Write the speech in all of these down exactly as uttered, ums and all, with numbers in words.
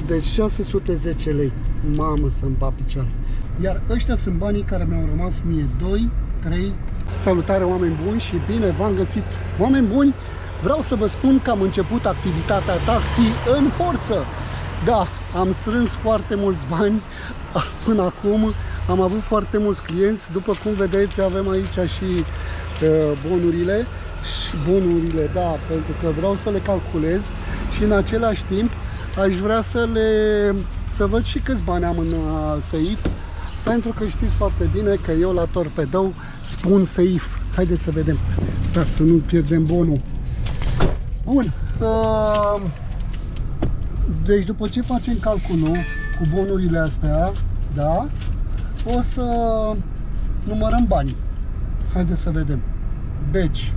Deci șase sute zece lei. Mamă, să-mi bat picioare. Iar ăștia sunt banii care mi-au rămas mie. doi, trei. Salutare, oameni buni, și bine v-am găsit. Oameni buni, vreau să vă spun că am început activitatea taxi în forță. Da, am strâns foarte mulți bani până acum. Am avut foarte mulți clienți. După cum vedeți, avem aici și uh, bonurile. Și bonurile, da, pentru că vreau să le calculez. Și în același timp aș vrea să le să văd și câți bani am în uh, seif, pentru că știți foarte bine că eu la torpedou spun seif. Haideți să vedem. Stați să nu pierdem bonul. Bun. Uh, deci după ce facem calculul cu bonurile astea, da, o să numărăm banii. Haideți să vedem. Deci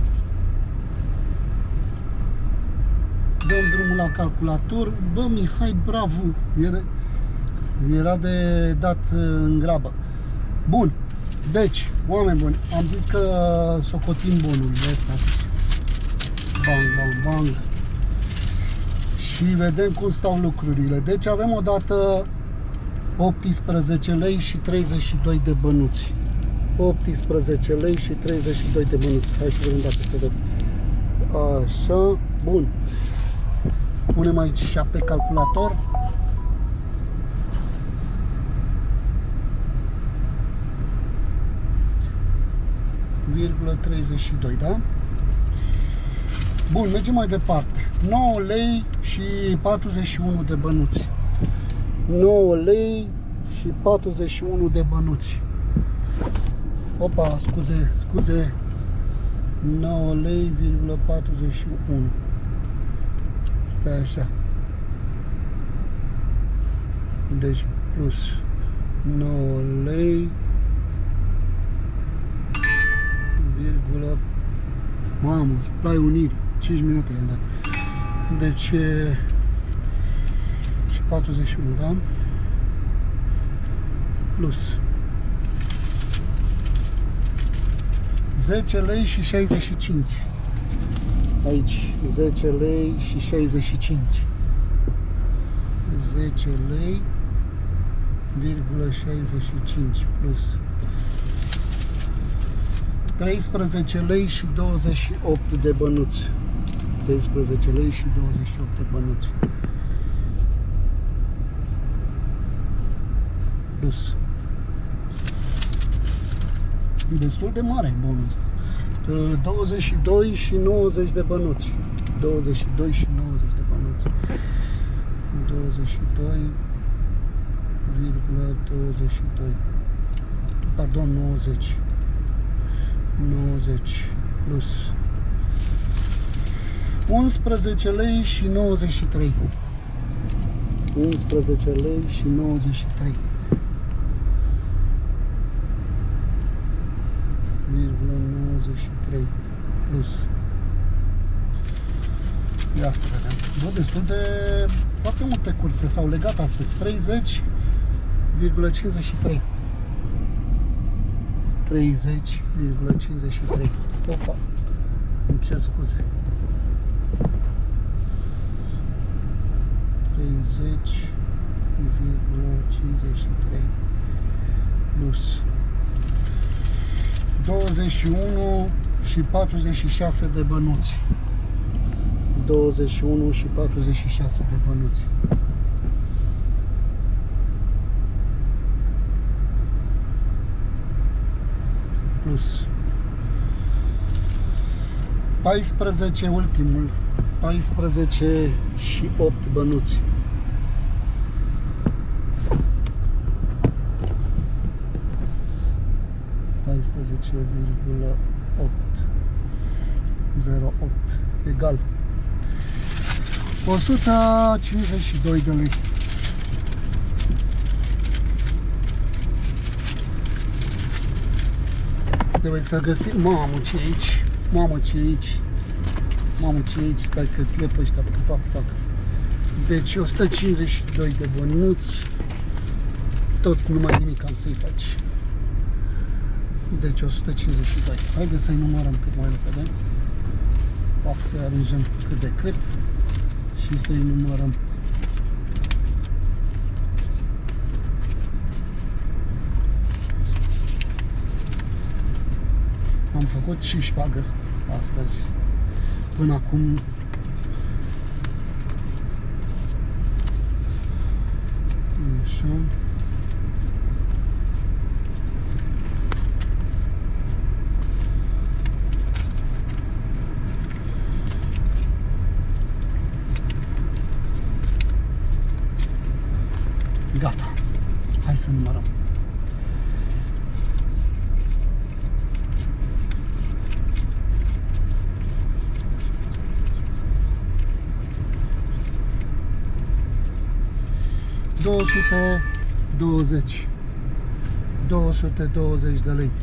dăm drumul la calculator. Bă, Mihai, bravo! Era, era de dat în grabă. Bun. Deci, oameni buni, am zis că socotim bonurile astea. Bang, bang, bang. Și vedem cum stau lucrurile. Deci avem o dată optsprezece lei și treizeci și doi de bănuți. optsprezece lei și treizeci și doi de bănuți. Hai să vedem dacă se vede. Așa. Bun. Punem aici și pe calculator. Virgulă treizeci și doi, da? Bun, mergem mai departe. nouă lei și patruzeci și unu de bănuți. nouă lei și patruzeci și unu de bănuți. Opa, scuze, scuze. nouă lei, virgulă patruzeci și unu. Stai așa. Deci plus nouă lei, virgulă, mamă, Play Uniri, cinci minute i-am dat. Deci și patruzeci și unu, da? Plus zece lei și șaizeci și cinci. Aici zece lei și șaizeci și cinci. zece lei, virgulă șaizeci și cinci plus treisprezece lei și douăzeci și opt de bănuți. treisprezece lei și douăzeci și opt de bănuți. Plus. Destul de mare bonus. douăzeci și doi și nouăzeci de bănuți. douăzeci și doi și nouăzeci de bănuți. douăzeci și doi virgulă douăzeci și doi. Pardon, nouăzeci. nouăzeci plus unsprezece lei și nouăzeci și trei. unsprezece lei și nouăzeci și trei. Virgulă nouăzeci și trei plus. Ia să vedem. Bă, destul de foarte multe curse s-au legat astăzi. treizeci virgulă cincizeci și trei. treizeci virgulă cincizeci și trei. Opa, îmi cer scuze. treizeci virgulă cincizeci și trei plus douăzeci și unu și patruzeci și șase de bănuți. douăzeci și unu și patruzeci și șase de bănuți. Plus paisprezece, ultimul, paisprezece și opt bănuți. paisprezece virgulă zero opt egal o sută cincizeci și doi de lei. Trebuie să găsim. Mamă, ce e aici? Mamă, ce e aici? Mamă, ce e aici? Stai că pierd pe ăștia. Fac, fac. Deci o sută cincizeci și doi de bănuți. Tot numai nimic am să-i faci. Deci o sută cincizeci și doi. Haideți să-i numărăm cât mai repede. Fac să-i aranjăm cât de cât. Și să-i numărăm. făcut și șpagă astăzi. Până acum așa. Gata. Hai să numărăm. două sute douăzeci. două sute douăzeci de lei.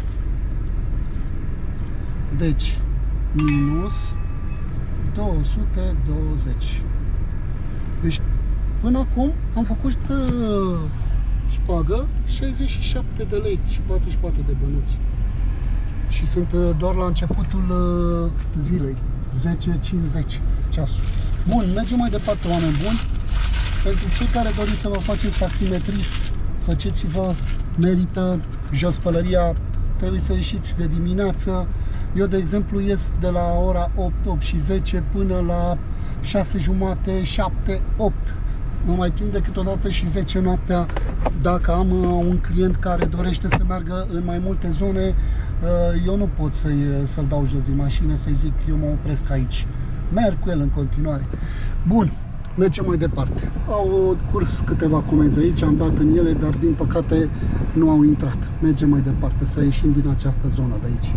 Deci, minus două sute douăzeci. Deci, până acum am făcut uh, șpagă șaizeci și șapte de lei și patruzeci și patru de bănuți. Și sunt uh, doar la începutul uh, zilei. zece cincizeci ceasul. Bun, mergem mai departe, oameni buni. Pentru cei care doriți să vă faceți taximetrist, faceți-vă, merită, jos pălăria, trebuie să ieșiți de dimineață. Eu, de exemplu, ies de la ora opt, opt și zece până la șase jumate, șapte, opt. Mă mai prinde câteodată și zece noaptea dacă am un client care dorește să meargă în mai multe zone. Eu nu pot să-i, să-l dau jos din mașină, să-i zic eu mă opresc aici. Merg cu el în continuare. Bun, mergem mai departe. Au curs câteva comenzi aici, am dat în ele, dar din păcate nu au intrat. Mergem mai departe, să ieșim din această zonă de aici.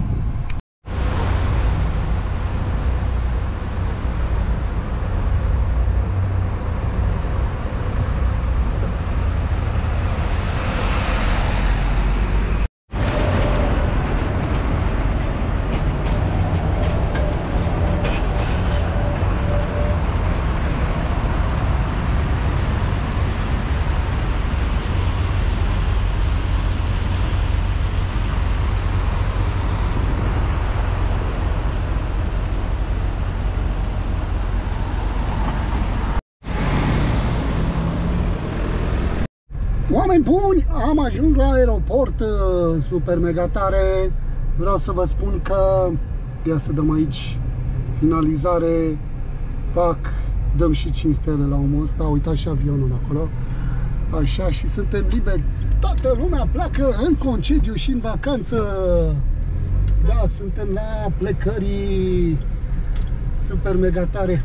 Oameni buni, am ajuns la aeroport, super mega tare. Vreau să vă spun că, ia să dăm aici finalizare, pac, dăm și cinci stele la omul ăsta, uitați și avionul acolo. Așa, și suntem liberi. Toată lumea pleacă în concediu și în vacanță. Da, suntem la plecării, super mega tare.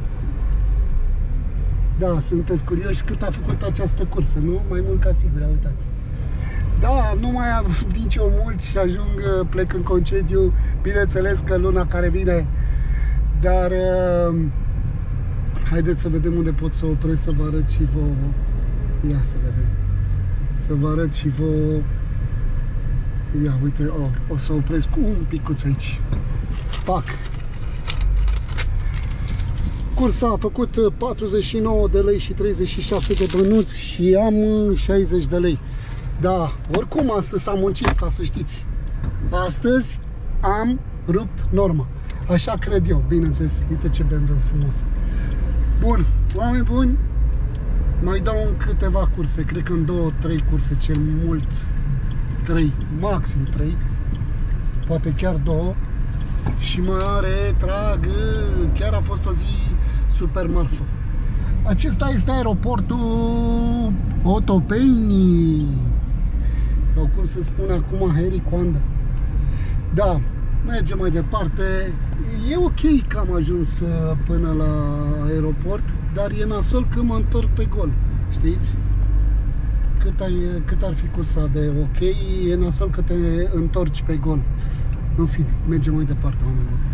Da, sunteți curioși cât a făcut această cursă, nu? Mai mult ca sigur, uitați. Da, nu mai am nici eu mult și ajung, plec în concediu, bineînțeles că luna care vine, dar uh, haideți să vedem unde pot să opresc, să vă arăt și vouă. Ia să vedem. Să vă arăt și vouă. Ia, uite, o, o să opresc un picuț aici. Pac! Cursa a făcut patruzeci și nouă de lei și treizeci și șase de bănuți și am șaizeci de lei. Da, oricum astăzi am muncit, ca să știți. Astăzi am rupt norma. Așa cred eu, bineînțeles. Uite ce B M W frumos. Bun, oameni buni, mai dau în câteva curse. Cred că în două, trei curse, cel mult trei, maxim trei. Poate chiar două. Și mai are, trag, chiar a fost o zi super marfă. Acesta este aeroportul Otopeni, sau cum se spune acum, Henry Coandă. Da, mergem mai departe. E ok că am ajuns până la aeroport, dar e nasol că mă întorc pe gol, știți? Cât, ai, cât ar fi cursa de ok, e nasol că te întorci pe gol. În fine, mergem mai departe, oameni buni.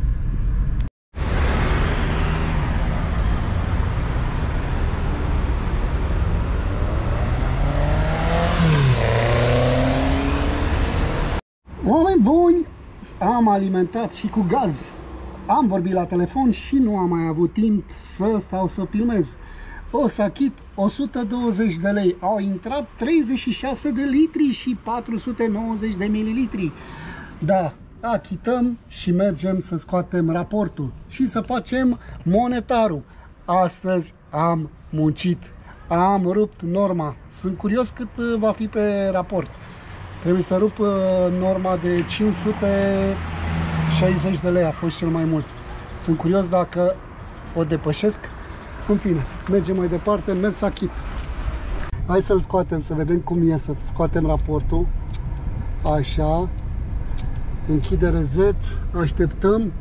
Oameni buni, am alimentat și cu gaz. Am vorbit la telefon și nu am mai avut timp să stau să filmez. O să achit o sută douăzeci de lei. Au intrat treizeci și șase de litri și patru sute nouăzeci de mililitri. Da, achităm și mergem să scoatem raportul și să facem monetarul. Astăzi am muncit, am rupt norma. Sunt curios cât va fi pe raport. Trebuie să rup norma de cinci sute șaizeci de lei a fost cel mai mult. Sunt curios dacă o depășesc. În fine, mergem mai departe, mers achit. Hai să-l scoatem, să vedem cum e, să scoatem raportul. Așa. Închide reset, așteptăm.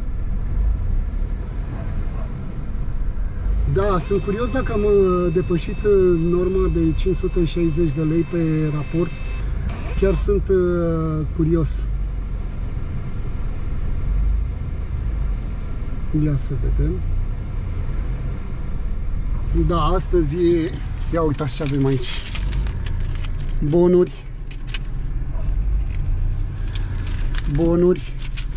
Da, sunt curios dacă am depășit norma de cinci sute șaizeci de lei pe raport. Chiar sunt uh, curios. Ia să vedem. Da, astăzi e... Ia uitați ce avem aici. Bonuri. Bonuri.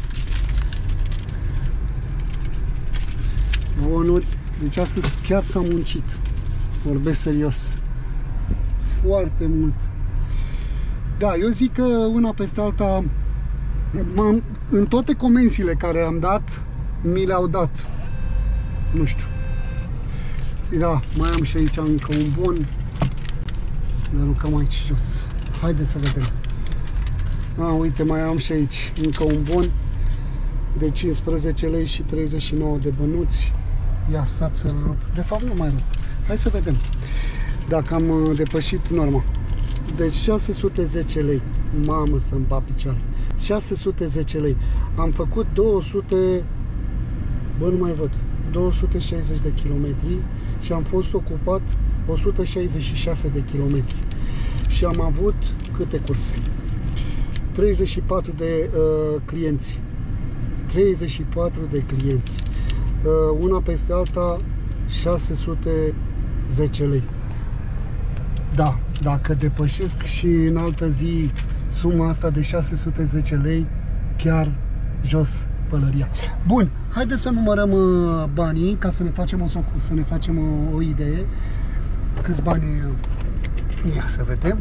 Bonuri. Deci astăzi chiar s-a muncit. Vorbesc serios. Foarte mult. Da, eu zic că una peste alta, în toate comenzile care am dat, mi le-au dat. Nu știu. Da, mai am și aici încă un bon. Ne aruncăm aici jos. Haideți să vedem. A, uite, mai am și aici încă un bon de cincisprezece lei și treizeci și nouă de bănuți. Ia, stați să-l rup. De fapt, nu mai rup. Hai să vedem dacă am depășit norma. Deci șase sute zece lei. Mamă, să-mi bat picioare. șase sute zece lei. Am făcut două sute... Bă, nu mai văd. două sute șaizeci de kilometri și am fost ocupat o sută șaizeci și șase de kilometri. Și am avut câte curse? treizeci și patru de uh, clienți. treizeci și patru de clienți. Uh, una peste alta șase sute zece lei. Da, dacă depășesc și în altă zi suma asta de șase sute zece lei, chiar jos pălăria. Bun, haideți să numărăm uh, banii ca să ne facem o, să ne facem o, o idee. Câți bani? Ia să vedem.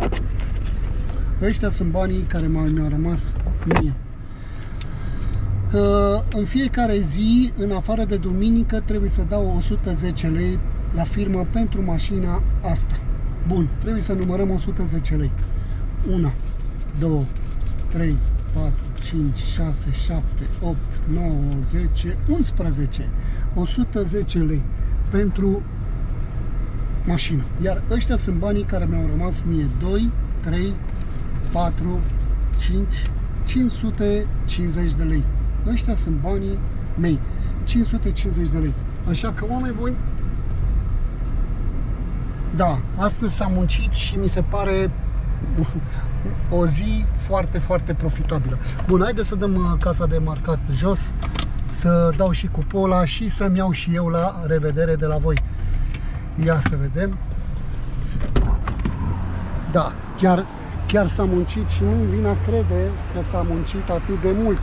Ăștia sunt banii care mi-au rămas mie. Uh, în fiecare zi, în afară de duminică, trebuie să dau o sută zece lei la firmă pentru mașina asta. Bun, trebuie să numărăm o sută zece lei. unu, doi, trei, patru, cinci, șase, șapte, opt, nouă, zece, unsprezece. o sută zece lei pentru mașină. Iar ăștia sunt banii care mi-au rămas mie. doi, trei, patru, cinci, cinci sute cincizeci de lei. Ăștia sunt banii mei. cinci sute cincizeci de lei. Așa că, oameni buni, da, astăzi s-a muncit și mi se pare o zi foarte, foarte profitabilă. Bun, haideți să dăm casa de marcat jos, să dau și cupola și să-mi iau și eu la revedere de la voi. Ia să vedem. Da, chiar, chiar s-a muncit și nu-mi vine a crede că s-a muncit atât de mult.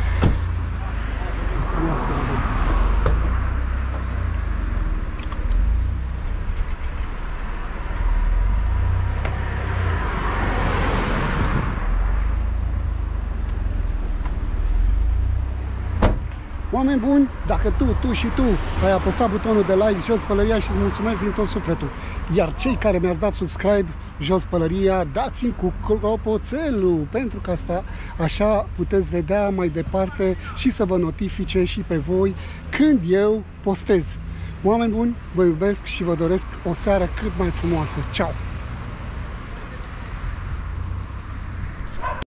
Ia să vedem. Oameni buni, dacă tu, tu și tu ai apăsat butonul de like jos pălăria și îți mulțumesc din tot sufletul. Iar cei care mi-ați dat subscribe jos pălăria, dați-mi cu clopoțelul, pentru că asta așa puteți vedea mai departe și să vă notifice și pe voi când eu postez. Oameni buni, vă iubesc și vă doresc o seară cât mai frumoasă. Ceau!